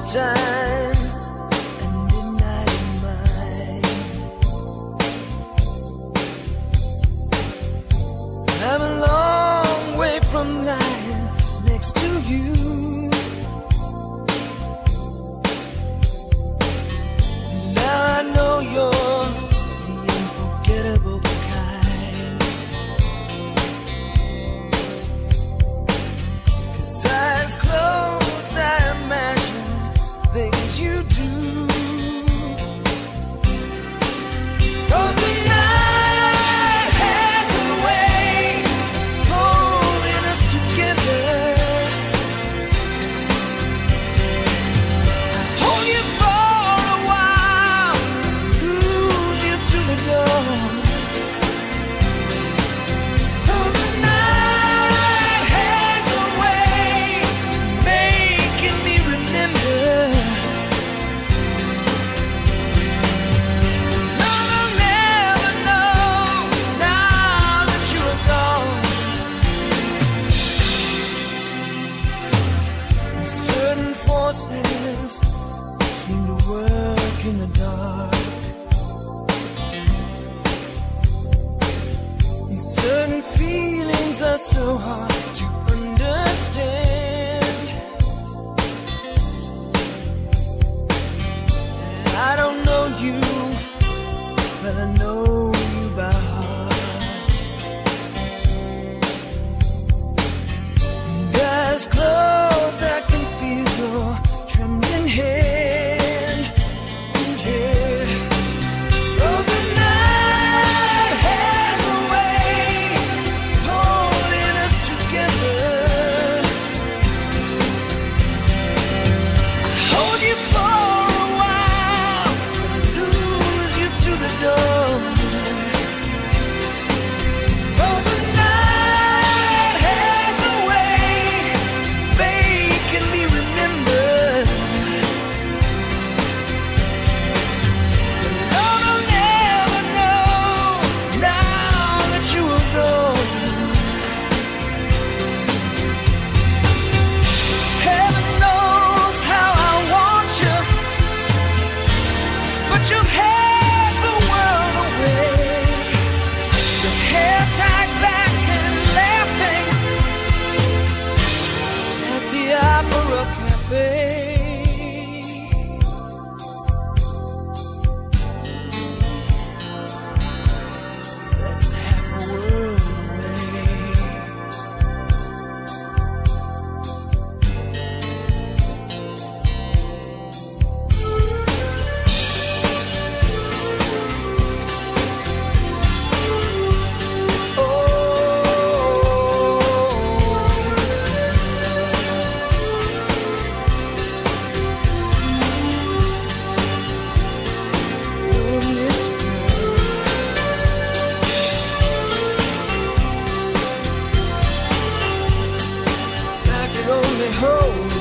time and midnight in mine. I'm a long way from lying next to you. Now I know you're the unforgettable kind. 'Cause eyes closed, I imagine things you do. Oh, the night has a way holding us together. Hold you for a while, lose you to the dawn. Oh, the night has a way making me remember. No, I'll never know now that you are gone. Certain forces seem to work in the dark. And certain feelings are so hard to understand. I don't know you, but I know you by heart. And eyes closed, I can feel your trembling hand. Yeah. Oh, the night has a way holding us together. Hold you for a while, lose you to the dawn. Oh, the night has a way making me remember. Lord, I'll never know now that you are gone. Heaven knows how I want you, but you've had the world away. Your hair tied back and laughing at the Opera Cafe. That's half a world away. I could only hold